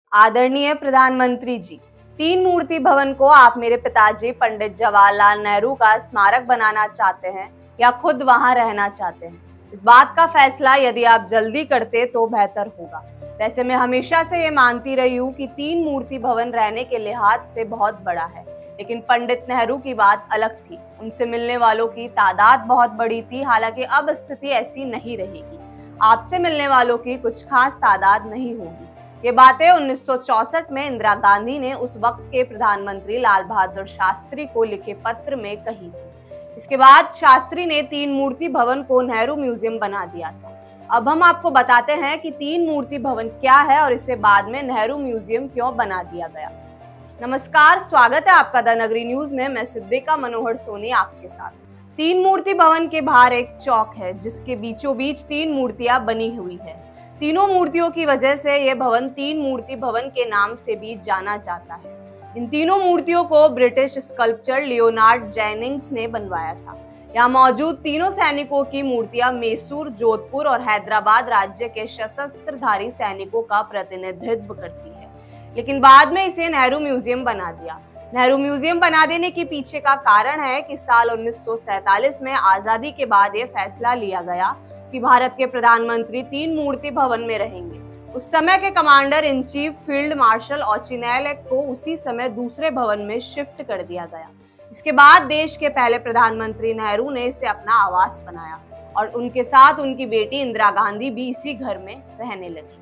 आदरणीय प्रधानमंत्री जी, तीन मूर्ति भवन को आप मेरे पिताजी पंडित जवाहरलाल नेहरू का स्मारक बनाना चाहते हैं या खुद वहां रहना चाहते हैं? इस बात का फैसला यदि आप जल्दी करते तो बेहतर होगा। वैसे मैं हमेशा से ये मानती रही हूँ कि तीन मूर्ति भवन रहने के लिहाज से बहुत बड़ा है, लेकिन पंडित नेहरू की बात अलग थी। उनसे मिलने वालों की तादाद बहुत बड़ी थी। हालांकि अब स्थिति ऐसी नहीं रहेगी। आपसे मिलने वालों की कुछ खास तादाद नहीं होगी। ये बातें 1964 में इंदिरा गांधी ने उस वक्त के प्रधानमंत्री लाल बहादुर शास्त्री को लिखे पत्र में कही थी। इसके बाद शास्त्री ने तीन मूर्ति भवन को नेहरू म्यूजियम बना दिया था। अब हम आपको बताते हैं कि तीन मूर्ति भवन क्या है और इसे बाद में नेहरू म्यूजियम क्यों बना दिया गया। नमस्कार, स्वागत है आपका द नगरी न्यूज में। मैं सिद्दीका मनोहर सोनी आपके साथ। तीन मूर्ति भवन के बाहर एक चौक है जिसके बीचों बीच तीन मूर्तियां बनी हुई है। तीनों मूर्तियों की वजह से यह भवन तीन मूर्ति भवन के नाम से भी जाना जाता है। इन तीनों मूर्तियों को ब्रिटिश स्कल्पचर लियोनार्ड जेनिंग्स ने बनवाया था। यहाँ मौजूद तीनों सैनिकों की मूर्तियां मैसूर, जोधपुर और हैदराबाद राज्य के सशस्त्रधारी सैनिकों का प्रतिनिधित्व करती है। लेकिन बाद में इसे नेहरू म्यूजियम बना दिया। नेहरू म्यूजियम बना देने के पीछे का कारण है कि साल 1947 में आजादी के बाद यह फैसला लिया गया कि भारत के प्रधानमंत्री तीन मूर्ति भवन में रहेंगे। उस समय के commander in chief field marshal Auchinleck को उसी समय दूसरे भवन में शिफ्ट कर दिया गया। इसके बाद देश के पहले प्रधानमंत्री नेहरू ने इसे अपना आवास बनाया और उनके साथ उनकी बेटी इंदिरा गांधी भी इसी घर में रहने लगी।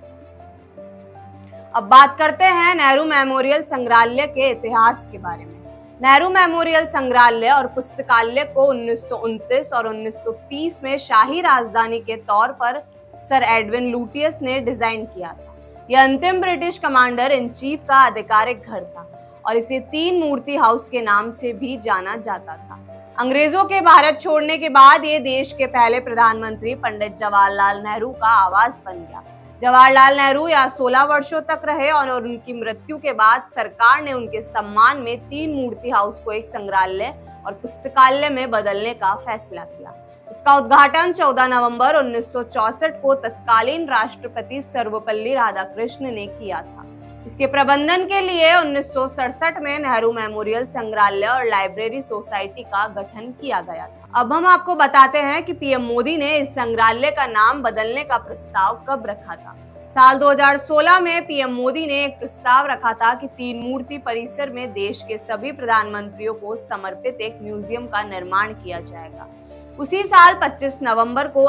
अब बात करते हैं नेहरू मेमोरियल संग्रहालय के इतिहास के बारे में। नेहरू मेमोरियल संग्रहालय और पुस्तकालय को 1929 और 1930 में शाही राजधानी के तौर पर सर एडविन लुटियस ने डिजाइन किया था। यह अंतिम ब्रिटिश कमांडर इन चीफ का आधिकारिक घर था और इसे तीन मूर्ति हाउस के नाम से भी जाना जाता था। अंग्रेजों के भारत छोड़ने के बाद ये देश के पहले प्रधानमंत्री पंडित जवाहरलाल नेहरू का आवास बन गया। जवाहरलाल नेहरू यहाँ 16 वर्षों तक रहे और उनकी मृत्यु के बाद सरकार ने उनके सम्मान में तीन मूर्ति हाउस को एक संग्रहालय और पुस्तकालय में बदलने का फैसला किया। इसका उद्घाटन 14 नवंबर 1964 को तत्कालीन राष्ट्रपति सर्वपल्ली राधाकृष्ण ने किया था। इसके प्रबंधन के लिए 1967 में नेहरू मेमोरियल संग्रहालय और लाइब्रेरी सोसाइटी का गठन किया गया था। अब हम आपको बताते हैं कि पीएम मोदी ने इस संग्रहालय का नाम बदलने का प्रस्ताव कब रखा था। साल 2016 में पीएम मोदी ने एक प्रस्ताव रखा था कि तीन मूर्ति परिसर में देश के सभी प्रधानमंत्रियों को समर्पित एक म्यूजियम का निर्माण किया जाएगा। उसी साल 25 नवंबर को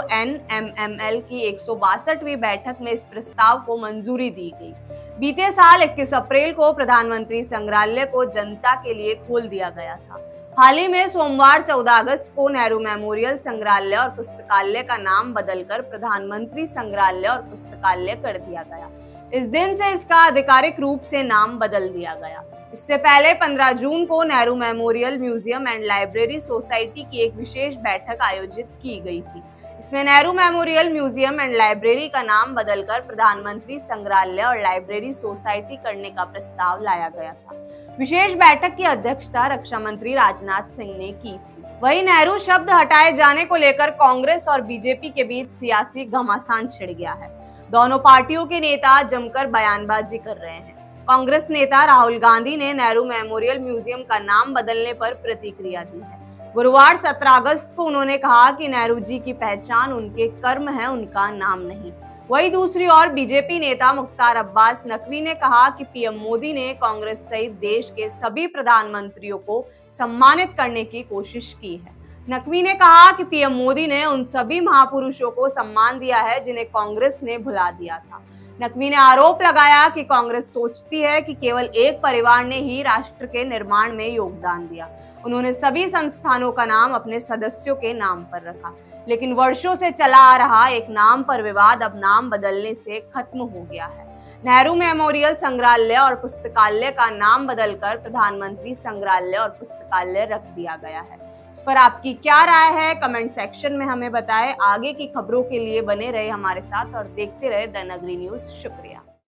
NMML की 162वीं बैठक में इस प्रस्ताव को मंजूरी दी गई। बीते साल 21 अप्रैल को प्रधानमंत्री संग्रहालय को जनता के लिए खोल दिया गया था। हाल ही में सोमवार 14 अगस्त को नेहरू मेमोरियल संग्रहालय और पुस्तकालय का नाम बदलकर प्रधानमंत्री संग्रहालय और पुस्तकालय कर दिया गया। इस दिन से इसका आधिकारिक रूप से नाम बदल दिया गया। इससे पहले 15 जून को Nehru memorial museum and library society की एक विशेष बैठक आयोजित की गई थी। इसमें Nehru memorial museum and library का नाम बदलकर प्रधानमंत्री संग्रहालय और लाइब्रेरी सोसाइटी करने का प्रस्ताव लाया गया था। विशेष बैठक की अध्यक्षता रक्षा मंत्री राजनाथ सिंह ने की थी। वहीं नेहरू शब्द हटाए जाने को लेकर कांग्रेस और बीजेपी के बीच सियासी घमासान छिड़ गया है। दोनों पार्टियों के नेता जमकर बयानबाजी कर रहे हैं। कांग्रेस नेता राहुल गांधी ने नेहरू मेमोरियल म्यूजियम का नाम बदलने पर प्रतिक्रिया दी है। गुरुवार 17 अगस्त को उन्होंने कहा कि नेहरू जी की पहचान उनके कर्म है, उनका नाम नहीं। वहीं दूसरी ओर बीजेपी नेता मुख्तार अब्बास नकवी ने कहा कि पीएम मोदी ने कांग्रेस सहित देश के सभी प्रधानमंत्रियों को सम्मानित करने की कोशिश की है। नकवी ने कहा कि पीएम मोदी ने उन सभी महापुरुषों को सम्मान दिया है जिन्हें कांग्रेस ने भुला दिया था। नकवी ने आरोप लगाया कि कांग्रेस सोचती है कि केवल एक परिवार ने ही राष्ट्र के निर्माण में योगदान दिया। उन्होंने सभी संस्थानों का नाम अपने सदस्यों के नाम पर रखा, लेकिन वर्षों से चला आ रहा एक नाम पर विवाद अब नाम बदलने से खत्म हो गया है। नेहरू मेमोरियल संग्रहालय और पुस्तकालय का नाम बदलकर प्रधानमंत्री संग्रहालय और पुस्तकालय रख दिया गया है। इस पर आपकी क्या राय है, कमेंट सेक्शन में हमें बताएं। आगे की खबरों के लिए बने रहे हमारे साथ और देखते रहे द नगरी न्यूज। शुक्रिया।